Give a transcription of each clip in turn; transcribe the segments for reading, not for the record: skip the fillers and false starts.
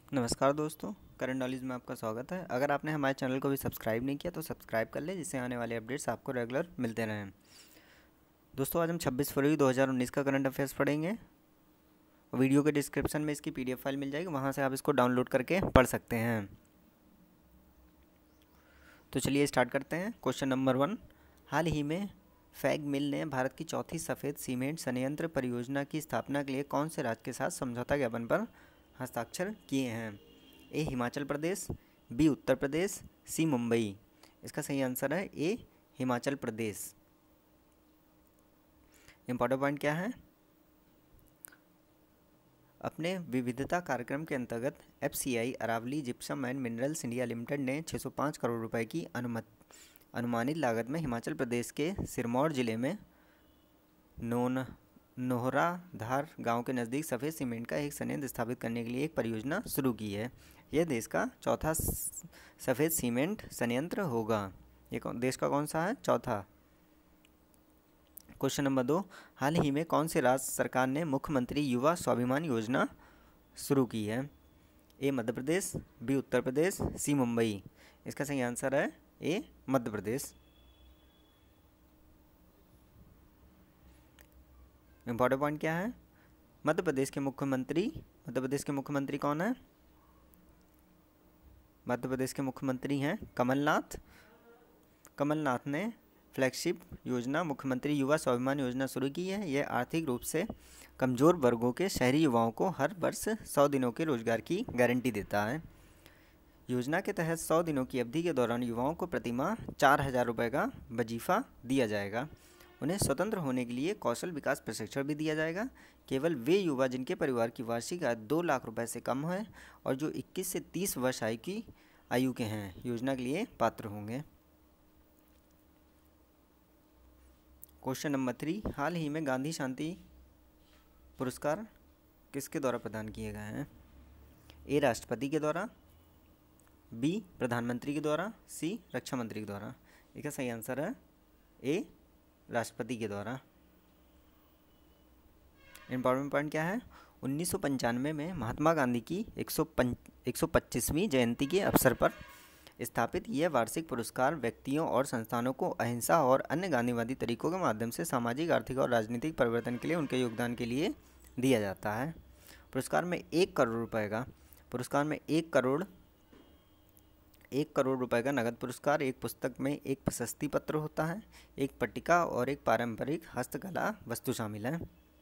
नमस्कार दोस्तों, current knowledge में आपका स्वागत है। अगर आपने हमारे चैनल को भी सब्सक्राइब नहीं किया तो सब्सक्राइब कर लें, जिससे आने वाले अपडेट्स आपको रेगुलर मिलते रहें। दोस्तों, आज हम 26 फरवरी 2019 का करंट अफेयर्स पढ़ेंगे। वीडियो के डिस्क्रिप्शन में इसकी पीडीएफ फाइल मिल जाएगी, वहाँ से आप इसको डाउनलोड करके पढ़ सकते हैं। तो चलिए स्टार्ट करते हैं। क्वेश्चन नंबर 1, हाल ही में फैग मिल ने भारत की चौथी सफ़ेद सीमेंट संयंत्र परियोजना की स्थापना के लिए कौन से राज्य के साथ समझौता ज्ञापन पर हस्ताक्षर किए हैं? A Himachal Pradesh, B Uttar Pradesh, C Mumbai. इसका सही आंसर है A Himachal Pradesh. Important point क्या है? अपने विविधता कार्यक्रम के अंतर्गत FCI Aravali gypsum and minerals India limited ने 605 करोड़ रुपए की अनुमानित लागत में हिमाचल प्रदेश के सिरमौर जिले में नोहराधार गांव के नज़दीक सफ़ेद सीमेंट का एक संयंत्र स्थापित करने के लिए एक परियोजना शुरू की है। यह देश का चौथा सफ़ेद सीमेंट संयंत्र होगा। ये देश का कौन सा है? चौथा। क्वेश्चन नंबर 2, हाल ही में कौन से राज्य सरकार ने मुख्यमंत्री युवा स्वाभिमान योजना शुरू की है? A Madhya Pradesh, B Uttar Pradesh, C Mumbai. इसका सही आंसर है A Madhya Pradesh. Important point क्या है? मध्य प्रदेश के मुख्यमंत्री कौन है? मध्य प्रदेश के मुख्यमंत्री हैं कमलनाथ। कमलनाथ ने फ्लैगशिप योजना मुख्यमंत्री युवा स्वाभिमान योजना शुरू की है। यह आर्थिक रूप से कमज़ोर वर्गों के शहरी युवाओं को हर वर्ष 100 दिनों के रोजगार की गारंटी देता है। योजना के तहत 100 दिनों की अवधि के दौरान युवाओं को प्रतिमाह 4,000 रुपये का वजीफ़ा दिया जाएगा। उन्हें स्वतंत्र होने के लिए कौशल विकास प्रशिक्षण भी दिया जाएगा। केवल वे युवा जिनके परिवार की वार्षिक आय 2 लाख रुपए से कम है और जो 21 से 30 वर्ष आयु के हैं, योजना के लिए पात्र होंगे। क्वेश्चन नंबर 3, हाल ही में गांधी शांति पुरस्कार किसके द्वारा प्रदान किए गए हैं? ए राष्ट्रपति के द्वारा, बी प्रधानमंत्री के द्वारा, सी रक्षा मंत्री के द्वारा। इसका सही आंसर है ए राष्ट्रपति के द्वारा। इम्पॉर्टेंट पॉइंट क्या है? 1995 में महात्मा गांधी की 125वीं जयंती के अवसर पर स्थापित यह वार्षिक पुरस्कार व्यक्तियों और संस्थानों को अहिंसा और अन्य गांधीवादी तरीकों के माध्यम से सामाजिक, आर्थिक और राजनीतिक परिवर्तन के लिए उनके योगदान के लिए दिया जाता है। पुरस्कार में 1 करोड़ रुपए का नगद पुरस्कार, एक पुस्तक में एक प्रशस्ति पत्र होता है, एक पट्टिका और एक पारंपरिक हस्तकला वस्तु शामिल है।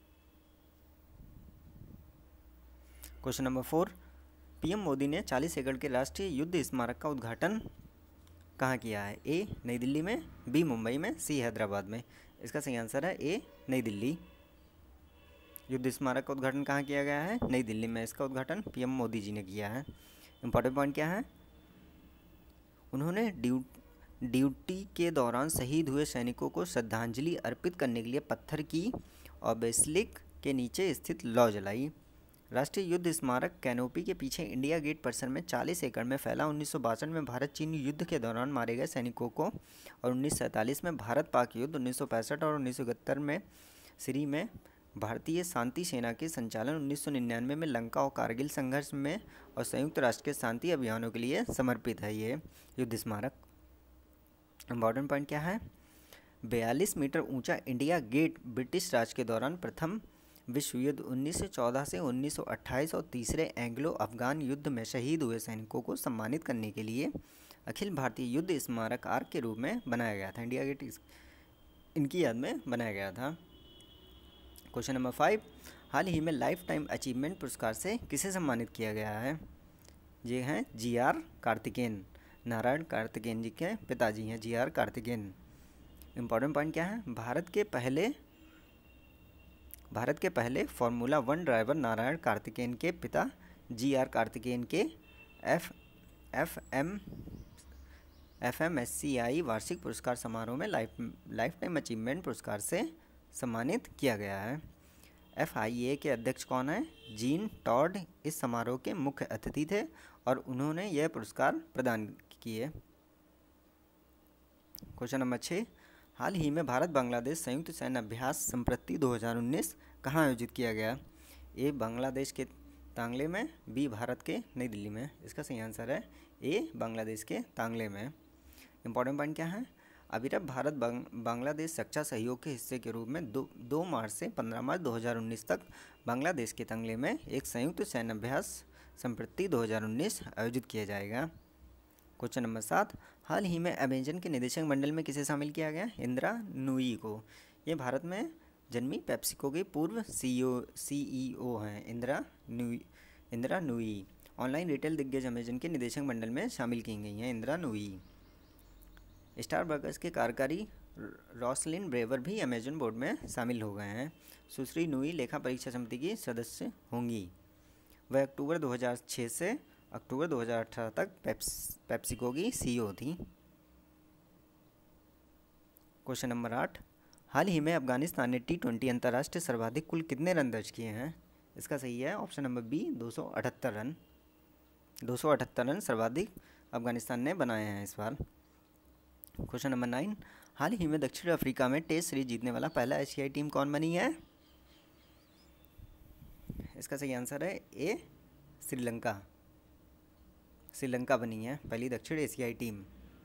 क्वेश्चन नंबर 4, पीएम मोदी ने 40 एकड़ के राष्ट्रीय युद्ध स्मारक का उद्घाटन कहाँ किया है? ए नई दिल्ली में, बी मुंबई में, सी हैदराबाद में। इसका सही आंसर है ए नई दिल्ली। युद्ध स्मारक का उद्घाटन कहाँ किया गया है? नई दिल्ली में। इसका उद्घाटन पीएम मोदी जी ने किया है। इंपॉर्टेंट पॉइंट क्या है? उन्होंने ड्यूटी के दौरान शहीद हुए सैनिकों को श्रद्धांजलि अर्पित करने के लिए पत्थर की ओबेलिस्क के नीचे स्थित लौ जलाई। राष्ट्रीय युद्ध स्मारक कैनोपी के पीछे इंडिया गेट परिसर में 40 एकड़ में फैला। 1962 में भारत चीन युद्ध के दौरान मारे गए सैनिकों को और 1947 में भारत पाक युद्ध, 1965 और 1971 में सिरी में भारतीय शांति सेना के संचालन, 1999 में लंका और कारगिल संघर्ष में और संयुक्त राष्ट्र के शांति अभियानों के लिए समर्पित है ये युद्ध स्मारक। इम्पॉर्टेंट पॉइंट क्या है? 42 मीटर ऊंचा इंडिया गेट ब्रिटिश राज के दौरान प्रथम विश्व युद्ध 1914 से 1928 और तीसरे एंग्लो अफगान युद्ध में शहीद हुए सैनिकों को सम्मानित करने के लिए अखिल भारतीय युद्ध स्मारक आर्क के रूप में बनाया गया था। इंडिया गेट इनकी याद में बनाया गया था। क्वेश्चन नंबर 5, हाल ही में लाइफ टाइम अचीवमेंट पुरस्कार से किसे सम्मानित किया गया है? ये हैं GR कार्तिकेयन। नारायण कार्तिकेयन जी के पिताजी हैं GR कार्तिकेयन। इम्पॉर्टेंट पॉइंट क्या है? भारत के पहले फार्मूला 1 ड्राइवर नारायण कार्तिकेयन के पिता GR कार्तिकेयन के FMSCI वार्षिक पुरस्कार समारोह में लाइफ टाइम अचीवमेंट पुरस्कार से सम्मानित किया गया है। FIA के अध्यक्ष कौन है? जीन टॉड इस समारोह के मुख्य अतिथि थे और उन्होंने यह पुरस्कार प्रदान किए। क्वेश्चन नंबर 6, हाल ही में भारत बांग्लादेश संयुक्त सैन्य अभ्यास संप्रति 2019 कहाँ आयोजित किया गया? ए बांग्लादेश के तांगले में, बी भारत के नई दिल्ली में। इसका सही आंसर है ए बांग्लादेश के तांगले में। इंपॉर्टेंट पॉइंट क्या है? अविरत भारत बांग्लादेश रक्षा सहयोग के हिस्से के रूप में 2 मार्च से 15 मार्च 2019 तक बांग्लादेश के तांगले में एक संयुक्त सैन्य अभ्यास संप्रति 2019 आयोजित किया जाएगा। क्वेश्चन नंबर 7, हाल ही में अमेजन के निदेशक मंडल में किसे शामिल किया गया? इंदिरा नूई को। ये भारत में जन्मी पेप्सिको की पूर्व सीईओ हैं इंदिरा नूई। ऑनलाइन रिटेल दिग्गज अमेजन के निदेशक मंडल में शामिल की गई हैं इंदिरा नूई। स्टारबक्स के कार्यकारी रॉसलिन ब्रेवर भी अमेजन बोर्ड में शामिल हो गए हैं। सुश्री नूई लेखा परीक्षा समिति की सदस्य होंगी। वह अक्टूबर 2006 से अक्टूबर 2018 तक पेप्सिको की सीईओ थी। क्वेश्चन नंबर 8, हाल ही में अफगानिस्तान ने T20 अंतर्राष्ट्रीय सर्वाधिक कुल कितने रन दर्ज किए हैं? इसका सही है option number B 278 run. 278 run सर्वाधिक अफगानिस्तान ने बनाए हैं इस बार। क्वेश्चन नंबर 9, हाल ही में दक्षिण अफ्रीका में टेस्ट सीरीज जीतने वाला पहला एशियाई टीम कौन बनी है? इसका सही आंसर है ए श्रीलंका। श्रीलंका बनी है पहली दक्षिण एशियाई टीम।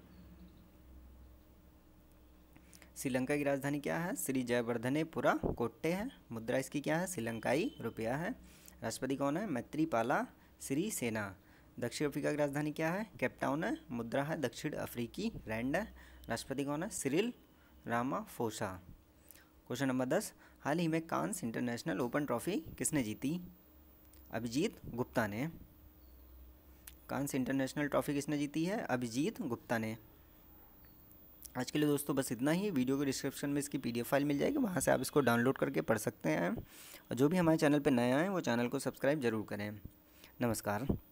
श्रीलंका की राजधानी क्या है? श्री जयवर्धनेपुरा कोट्टे है। मुद्रा इसकी क्या है? श्रीलंकाई रुपया है। राष्ट्रपति कौन है? मैत्रीपाला सिरिसेना। दक्षिण अफ्रीका की राजधानी क्या है? केपटाउन है। मुद्रा है दक्षिण अफ्रीकी रैंड है। राष्ट्रपति कौन है? Cyril Ramaphosa. क्वेश्चन नंबर 10, हाल ही में कांस इंटरनेशनल ओपन ट्रॉफी किसने जीती? अभिजीत गुप्ता ने। कांस इंटरनेशनल ट्रॉफी किसने जीती है? अभिजीत गुप्ता ने। आज के लिए दोस्तों बस इतना ही। वीडियो के डिस्क्रिप्शन में इसकी PDF फाइल मिल जाएगी, वहाँ से आप इसको डाउनलोड करके पढ़ सकते हैं। और जो भी हमारे चैनल पर नया है वो चैनल को सब्सक्राइब जरूर करें। नमस्कार।